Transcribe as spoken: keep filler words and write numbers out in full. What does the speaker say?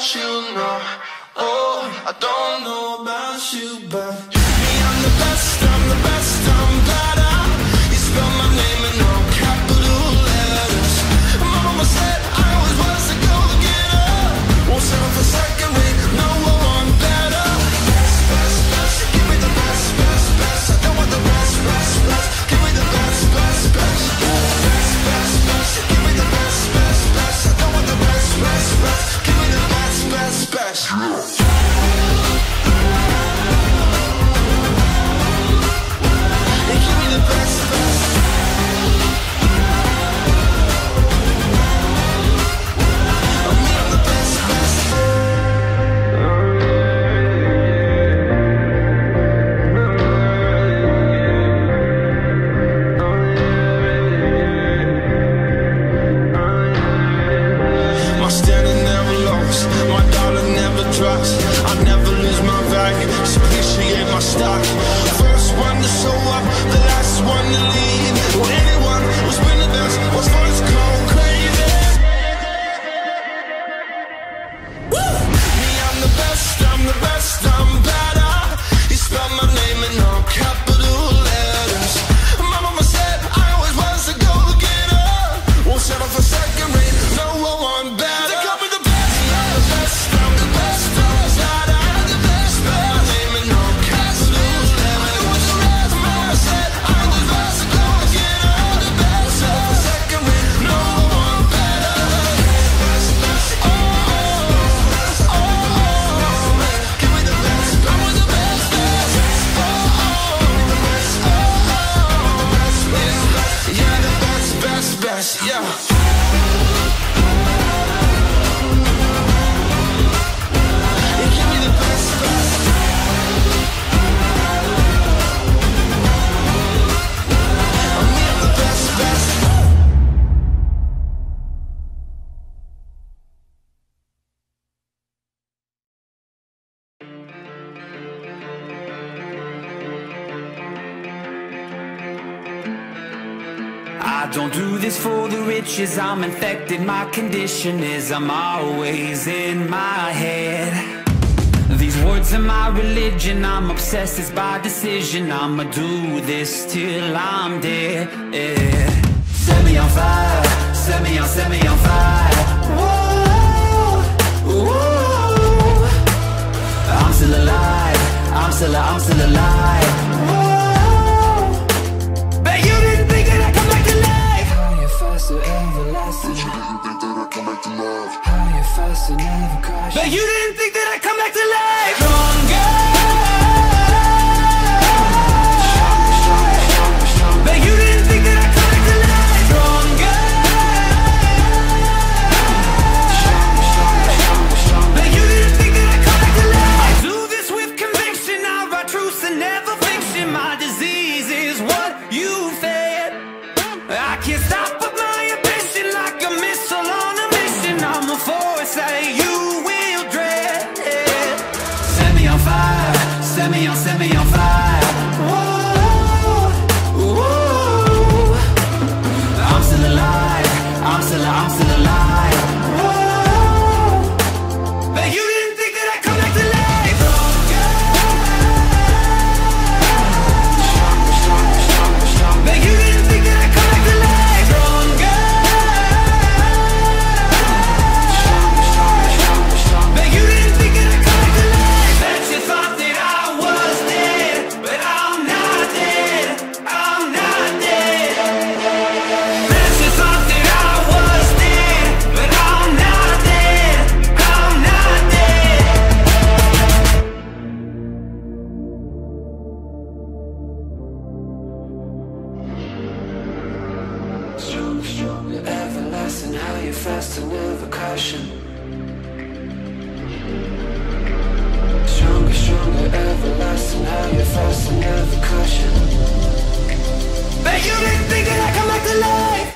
about you, no. Oh, I don't know about you, but me, I'm the best, I'm the best, I'm better. You spell my name in all capital letters. Mama said I always was a go-getter. Won't settle for second rate, no one better. Best, best, best, give me the best, best, best. I don't want the best, best, best. Give me the best, best, best. Best, best, best, give me the best, best, best. I don't want the best, best, best. Give me the best, best, best. Give me the best, best. Oh, me, I'm the best, best. My standard never lost, my dollar never drops. I never lose my value, so appreciate my stock. First one to show up, the last one to leave. Well, anyone who's been the best was first cold crazy. Woo! Me, I'm the best, I'm the best, I'm better. You spell my name in all capital letters. My mama said I always was a go-getter. Won't settle for second rate, no one better. They call me the best, I'm the best, I'm the best, I'm better. The best, spell my name in all capital letters. Mama said I always was a go-getter. The best, settle for second rate, no one better. Best, best, oh, oh, oh, oh. Give me the best, I want the best, best, oh, oh, the best, oh, oh, best, best, best. Yeah, the best, best, best, yeah. Give me the best, best. Oh, me, I'm the best, best. I don't do this for the riches, I'm infected. My condition is I'm always in my head. These words are my religion, I'm obsessed, it's by decision. I'ma do this till I'm dead. Set me on fire, set me on, set me on fire. Whoa, whoa. I'm still alive, I'm still, I'm still alive. Whoa. Bet you didn't think that I'd come back to life. Higher, faster, everlasting. Bet you didn't think that I'd come back to life. Higher, faster, never crash. Bet you didn't think that I'd come back to life. Stronger. Bet you didn't think that I'd come back to life. Stronger. Bet you didn't think that I'd come back to life. I do this with conviction, I write truth and never fiction. My disease is what you fed. I can't stop with my ambition, like a missile on a mission. I'm a force that you will dread. Set me on fire, set me on, set me on fire. Whoa, whoa. I'm still alive, I'm still, I'm still alive. Whoa. Bet you didn't think that I'd come back to life. Bet you didn't think that I'd come back to life. Stronger. Bet you didn't think that I'd come back to life. Bet you thought that I was dead, but I'm not dead, I'm not dead. Bet you thought that I was dead, but I'm not dead, I'm not dead. Stronger, stronger, everlasting, higher, faster, never crashing. Stronger, stronger, everlasting, higher, faster, never crashing. Bet you didn't think that I'd come back to life.